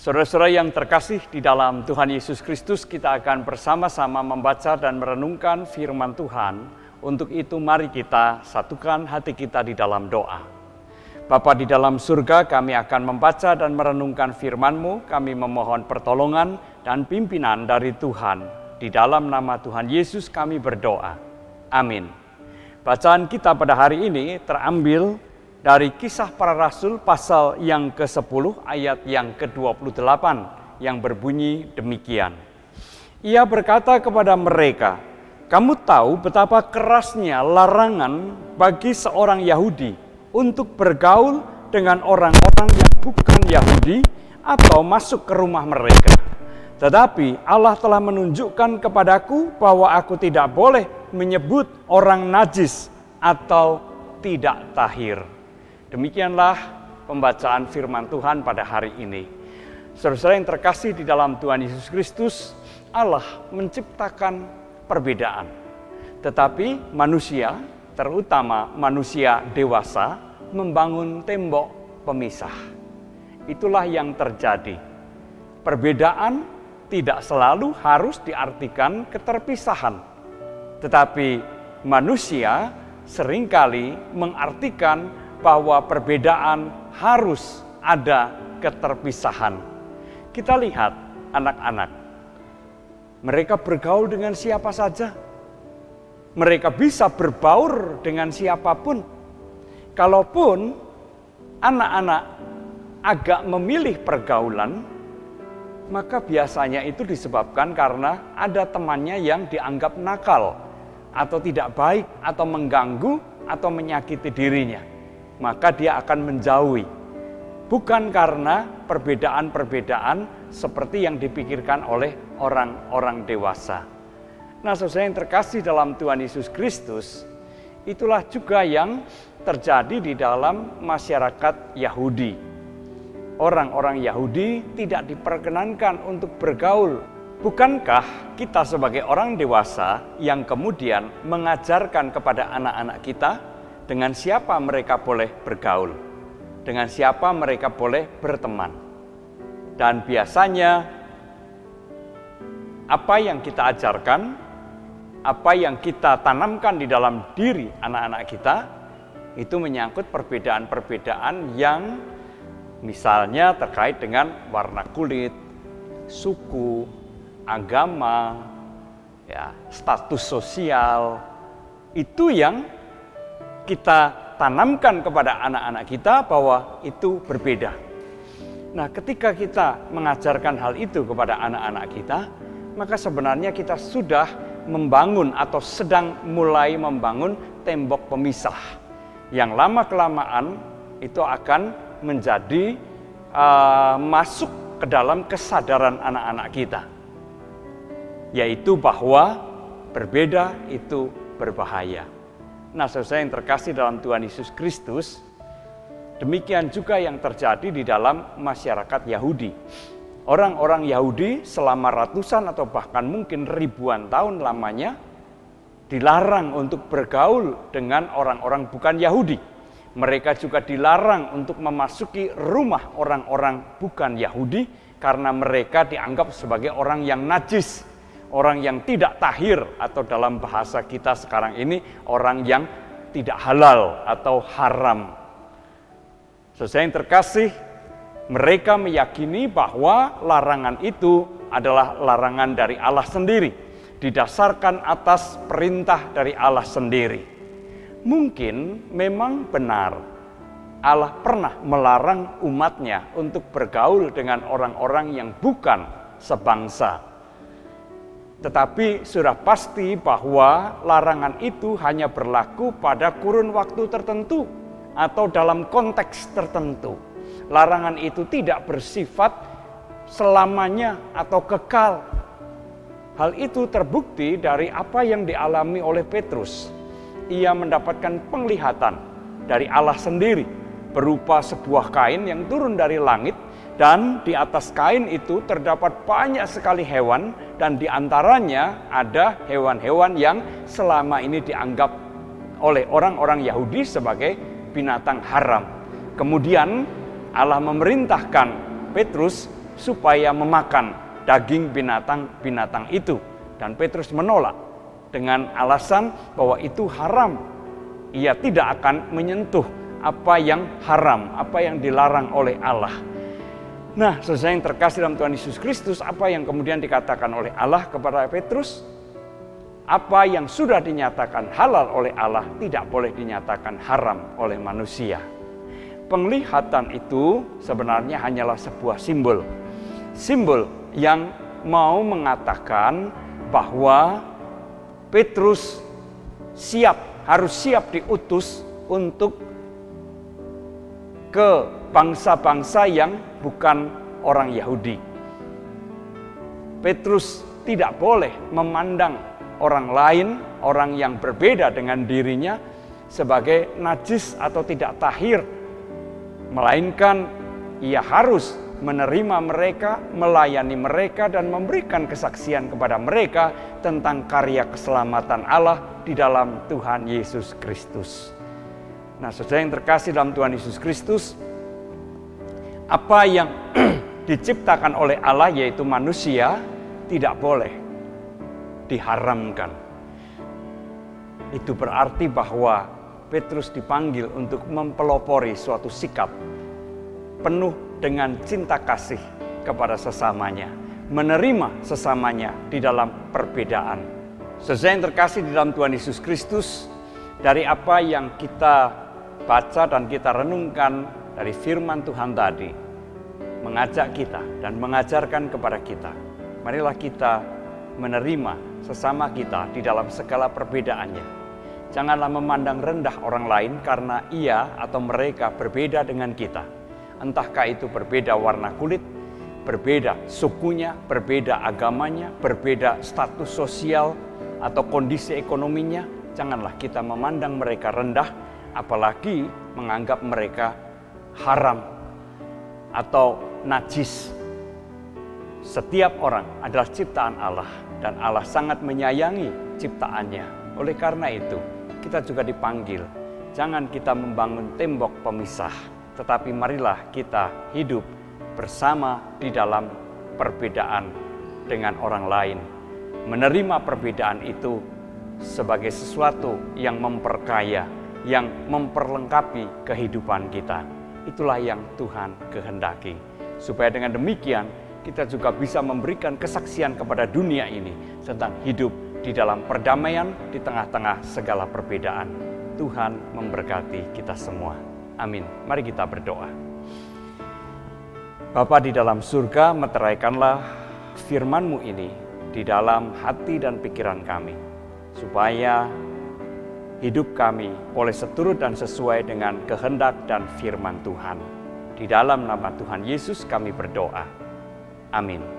Saudara-saudara yang terkasih di dalam Tuhan Yesus Kristus, kita akan bersama-sama membaca dan merenungkan firman Tuhan. Untuk itu mari kita satukan hati kita di dalam doa. Bapa di dalam surga, kami akan membaca dan merenungkan firman-Mu. Kami memohon pertolongan dan pimpinan dari Tuhan. Di dalam nama Tuhan Yesus kami berdoa. Amin. Bacaan kita pada hari ini terambil dari Kisah Para Rasul pasal yang ke-10 ayat yang ke-28 yang berbunyi demikian. Ia berkata kepada mereka, "Kamu tahu betapa kerasnya larangan bagi seorang Yahudi untuk bergaul dengan orang-orang yang bukan Yahudi atau masuk ke rumah mereka. Tetapi Allah telah menunjukkan kepadaku bahwa aku tidak boleh menyebut orang najis atau tidak tahir." Demikianlah pembacaan firman Tuhan pada hari ini. Saudara-saudara yang terkasih di dalam Tuhan Yesus Kristus, Allah menciptakan perbedaan. Tetapi manusia, terutama manusia dewasa, membangun tembok pemisah. Itulah yang terjadi. Perbedaan tidak selalu harus diartikan keterpisahan. Tetapi manusia seringkali mengartikan bahwa perbedaan harus ada keterpisahan. Kita lihat anak-anak. Mereka bergaul dengan siapa saja. Mereka bisa berbaur dengan siapapun. Kalaupun anak-anak agak memilih pergaulan, maka biasanya itu disebabkan karena ada temannya yang dianggap nakal, atau tidak baik, atau mengganggu, atau menyakiti dirinya. Maka dia akan menjauhi. Bukan karena perbedaan-perbedaan seperti yang dipikirkan oleh orang-orang dewasa. Nah, saudara yang terkasih dalam Tuhan Yesus Kristus, itulah juga yang terjadi di dalam masyarakat Yahudi. Orang-orang Yahudi tidak diperkenankan untuk bergaul. Bukankah kita sebagai orang dewasa yang kemudian mengajarkan kepada anak-anak kita dengan siapa mereka boleh bergaul, dengan siapa mereka boleh berteman. Dan biasanya apa yang kita ajarkan, apa yang kita tanamkan di dalam diri anak-anak kita, itu menyangkut perbedaan-perbedaan yang misalnya terkait dengan warna kulit, suku, agama, ya, status sosial. Itu yang kita tanamkan kepada anak-anak kita bahwa itu berbeda. Nah, ketika kita mengajarkan hal itu kepada anak-anak kita, maka sebenarnya kita sudah membangun atau sedang mulai membangun tembok pemisah yang lama-kelamaan itu akan menjadi masuk ke dalam kesadaran anak-anak kita, yaitu bahwa berbeda itu berbahaya. Nah, saudara yang terkasih dalam Tuhan Yesus Kristus, demikian juga yang terjadi di dalam masyarakat Yahudi. Orang-orang Yahudi selama ratusan atau bahkan mungkin ribuan tahun lamanya dilarang untuk bergaul dengan orang-orang bukan Yahudi. Mereka juga dilarang untuk memasuki rumah orang-orang bukan Yahudi karena mereka dianggap sebagai orang yang najis, orang yang tidak tahir, atau dalam bahasa kita sekarang ini orang yang tidak halal atau haram. Saudara yang terkasih, mereka meyakini bahwa larangan itu adalah larangan dari Allah sendiri, didasarkan atas perintah dari Allah sendiri. Mungkin memang benar Allah pernah melarang umatnya untuk bergaul dengan orang-orang yang bukan sebangsa. Tetapi sudah pasti bahwa larangan itu hanya berlaku pada kurun waktu tertentu atau dalam konteks tertentu. Larangan itu tidak bersifat selamanya atau kekal. Hal itu terbukti dari apa yang dialami oleh Petrus. Ia mendapatkan penglihatan dari Allah sendiri berupa sebuah kain yang turun dari langit, dan di atas kain itu terdapat banyak sekali hewan, dan di antaranya ada hewan-hewan yang selama ini dianggap oleh orang-orang Yahudi sebagai binatang haram. Kemudian Allah memerintahkan Petrus supaya memakan daging binatang-binatang itu. Dan Petrus menolak dengan alasan bahwa itu haram. Ia tidak akan menyentuh apa yang haram, apa yang dilarang oleh Allah. Nah, saudara yang terkasih dalam Tuhan Yesus Kristus, apa yang kemudian dikatakan oleh Allah kepada Petrus? Apa yang sudah dinyatakan halal oleh Allah tidak boleh dinyatakan haram oleh manusia. Penglihatan itu sebenarnya hanyalah sebuah simbol. Simbol yang mau mengatakan bahwa Petrus harus siap diutus untuk ke bangsa-bangsa yang bukan orang Yahudi. Petrus tidak boleh memandang orang lain, orang yang berbeda dengan dirinya sebagai najis atau tidak tahir, melainkan ia harus menerima mereka, melayani mereka, dan memberikan kesaksian kepada mereka tentang karya keselamatan Allah di dalam Tuhan Yesus Kristus. Nah, saudara yang terkasih dalam Tuhan Yesus Kristus, apa yang diciptakan oleh Allah yaitu manusia tidak boleh diharamkan. Itu berarti bahwa Petrus dipanggil untuk mempelopori suatu sikap penuh dengan cinta kasih kepada sesamanya, menerima sesamanya di dalam perbedaan. Saudara yang terkasih di dalam Tuhan Yesus Kristus, dari apa yang kita baca dan kita renungkan dari firman Tuhan tadi, mengajak kita dan mengajarkan kepada kita, marilah kita menerima sesama kita di dalam segala perbedaannya. Janganlah memandang rendah orang lain karena ia atau mereka berbeda dengan kita. Entahkah itu berbeda warna kulit, berbeda sukunya, berbeda agamanya, berbeda status sosial atau kondisi ekonominya. Janganlah kita memandang mereka rendah, apalagi menganggap mereka haram atau najis. Setiap orang adalah ciptaan Allah dan Allah sangat menyayangi ciptaannya. Oleh karena itu, kita juga dipanggil, jangan kita membangun tembok pemisah, tetapi marilah kita hidup bersama di dalam perbedaan dengan orang lain. Menerima perbedaan itu sebagai sesuatu yang memperkaya, yang memperlengkapi kehidupan kita. Itulah yang Tuhan kehendaki. Supaya dengan demikian, kita juga bisa memberikan kesaksian kepada dunia ini tentang hidup di dalam perdamaian di tengah-tengah segala perbedaan. Tuhan memberkati kita semua. Amin. Mari kita berdoa. Bapa di dalam surga, meteraikanlah firman-Mu ini di dalam hati dan pikiran kami, supaya hidup kami boleh seturut dan sesuai dengan kehendak dan firman Tuhan. Di dalam nama Tuhan Yesus kami berdoa. Amin.